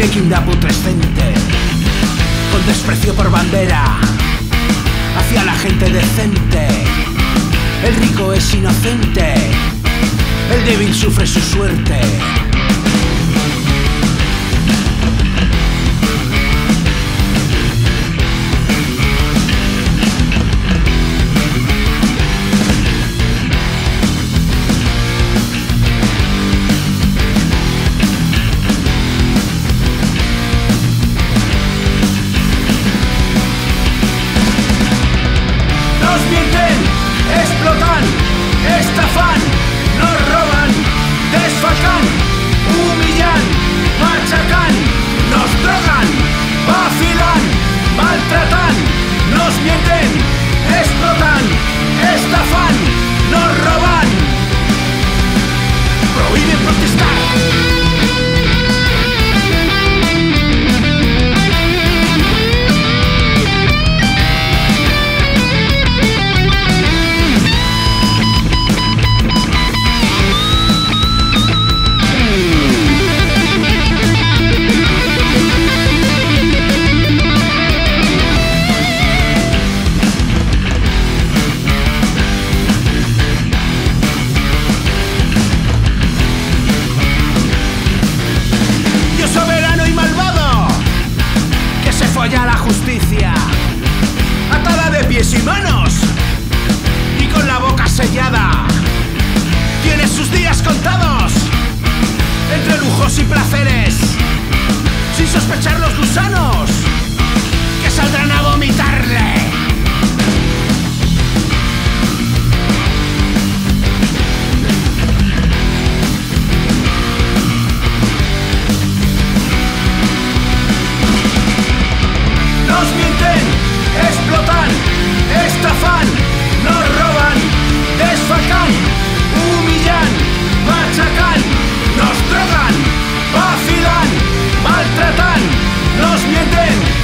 inequidad putrescente, con desprecio por bandera hacia la gente decente. El rico es inocente, el débil sufre su suerte. Explotan, estafan, nos roban, desfalcan, humillan, machacan, nos drogan, vacilan, maltratan, nos mienten, explotan, estafan, nos roban, prohíben protestar. A la justicia, atada de pies y manos y con la boca sellada, tiene sus días contados entre lujos y placeres, sin sospechar los gusanos que saldrán a vomitarle. Nos mienten, explotan, estafan, nos roban, desfalcan, humillan, machacan, nos drogan, vacilan, maltratan, nos mienten.